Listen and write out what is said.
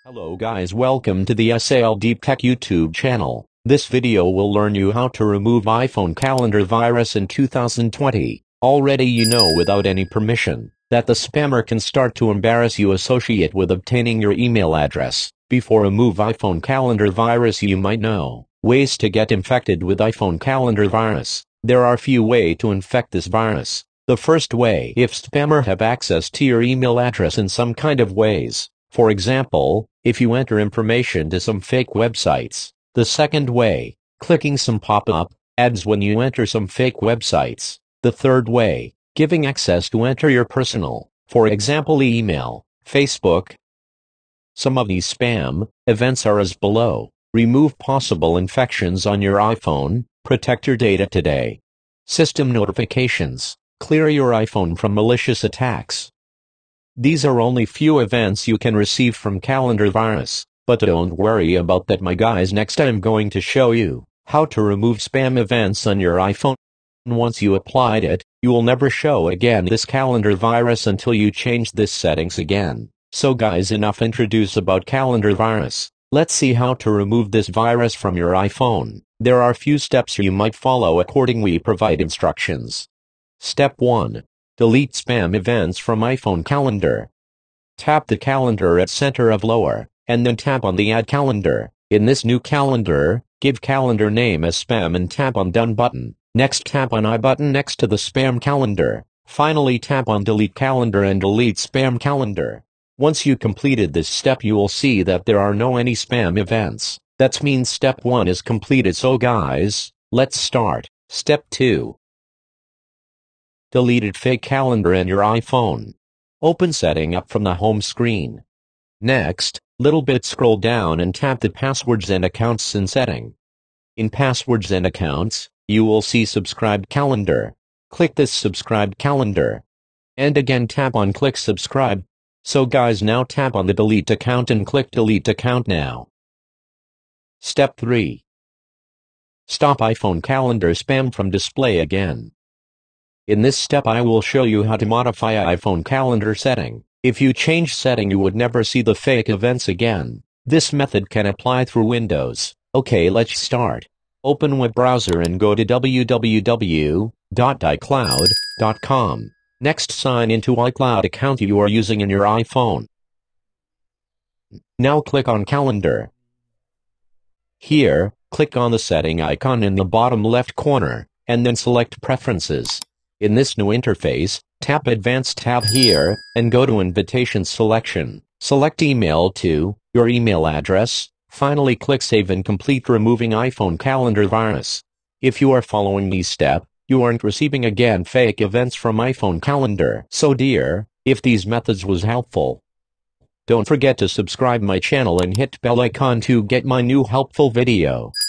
Hello guys, welcome to the SAL Deep Tech YouTube channel. This video will learn you how to remove iPhone calendar virus in 2020. Already you know without any permission that the spammer can start to embarrass you associate with obtaining your email address. Before remove iPhone calendar virus, you might know ways to get infected with iPhone calendar virus. There are few ways to infect this virus. The first way, if spammer have access to your email address in some kind of ways. For example, if you enter information to some fake websites. The second way, clicking some pop-up ads when you enter some fake websites. The third way, giving access to enter your personal, for example email, Facebook. Some of these spam events are as below. Remove possible infections on your iPhone, protect your data today. System notifications, clear your iPhone from malicious attacks. These are only few events you can receive from calendar virus, but don't worry about that my guys. Next I'm going to show you how to remove spam events on your iPhone. Once you applied it, you will never show again this calendar virus until you change this settings again. So guys, enough introduce about calendar virus. Let's see how to remove this virus from your iPhone. There are few steps you might follow according we provide instructions. Step 1. Delete spam events from iPhone calendar. Tap the calendar at center of lower, and then tap on the Add Calendar. In this new calendar, give calendar name as spam and tap on Done button. Next tap on I button next to the spam calendar. Finally tap on Delete Calendar and delete spam calendar. Once you completed this step you will see that there are no any spam events. That means step 1 is completed. So guys, let's start. Step 2. Deleted fake calendar in your iPhone. Open setting up from the home screen. Next, little bit scroll down and tap the passwords and accounts in setting. In passwords and accounts, you will see subscribed calendar. Click this subscribed calendar. And again tap on click subscribe. So guys, now tap on the delete account and click delete account now. Step 3. Stop iPhone calendar spam from display again. In this step I will show you how to modify iPhone calendar setting. If you change setting you would never see the fake events again. This method can apply through Windows. Okay, let's start. Open web browser and go to www.icloud.com. Next sign into iCloud account you are using in your iPhone. Now click on calendar. Here, click on the setting icon in the bottom left corner, and then select preferences. In this new interface, tap Advanced tab here, and go to Invitation selection. Select Email to your email address. Finally click Save and complete removing iPhone calendar virus. If you are following these steps, you aren't receiving again fake events from iPhone calendar. So dear, if these methods was helpful, don't forget to subscribe my channel and hit bell icon to get my new helpful video.